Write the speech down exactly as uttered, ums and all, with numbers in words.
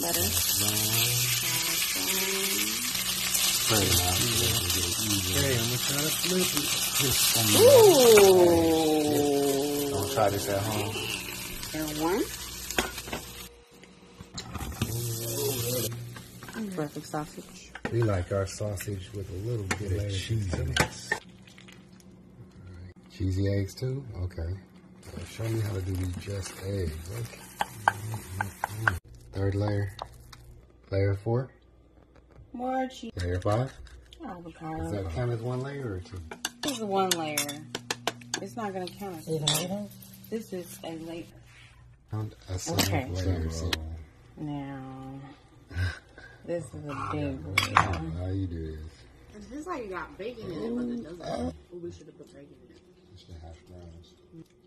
butter. Okay, I'm gonna try to flip it. Ooh. Don't try this at home. And one. Perfect sausage. We like our sausage with a little bit of cheese in it. Cheesy eggs too? Okay. Well, show me how to do these just eggs. Okay. Mm-hmm. Third layer. Layer four? More cheese. Layer five? Avocado. Does that count as one layer or two? This is one layer. It's not going to count as one layer. This is a layer. Count as Okay. layers. Now, this is a big layer. How you do this? It's just like you got bacon in it, but it doesn't. We should have put bacon in it. Just the hash browns.